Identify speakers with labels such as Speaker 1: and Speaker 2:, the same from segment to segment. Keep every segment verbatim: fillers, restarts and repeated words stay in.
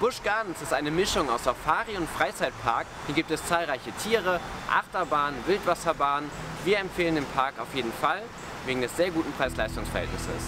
Speaker 1: Busch Gardens ist eine Mischung aus Safari- und Freizeitpark. Hier gibt es zahlreiche Tiere, Achterbahnen, Wildwasserbahnen. Wir empfehlen den Park auf jeden Fall, wegen des sehr guten Preis-Leistungs-Verhältnisses.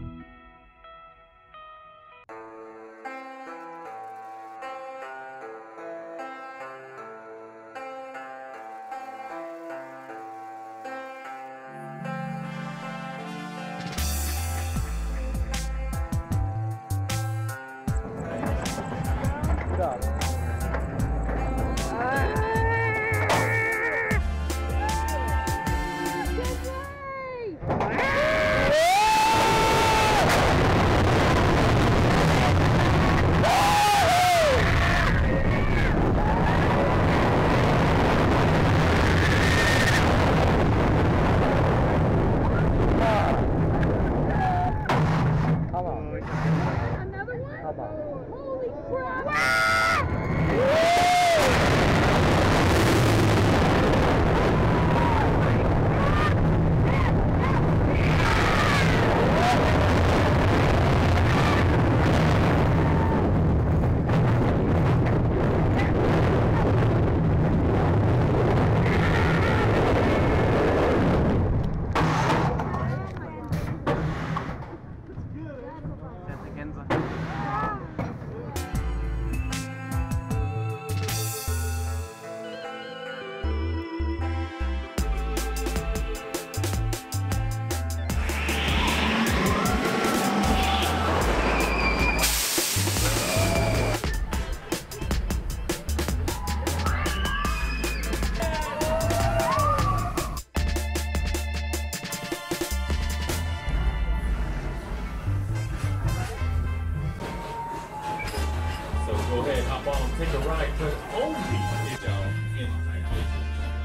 Speaker 2: Go ahead, hop on, take a ride, because only is y'all in Haiku.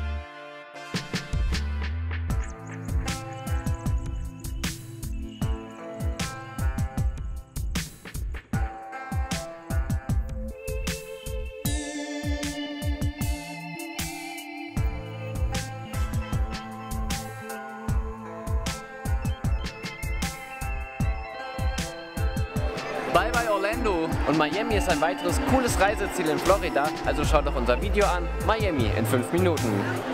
Speaker 1: Bye bye Orlando! Und Miami ist ein weiteres cooles Reiseziel in Florida, also schaut doch unser Video an, Miami in fünf Minuten.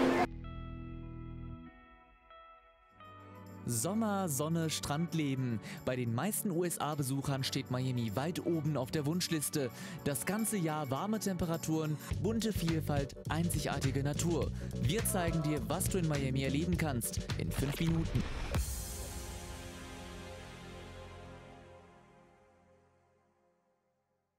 Speaker 3: Sommer, Sonne, Strandleben. Bei den meisten U S A-Besuchern steht Miami weit oben auf der Wunschliste. Das ganze Jahr warme Temperaturen, bunte Vielfalt, einzigartige Natur. Wir zeigen dir, was du in Miami erleben kannst, in fünf Minuten.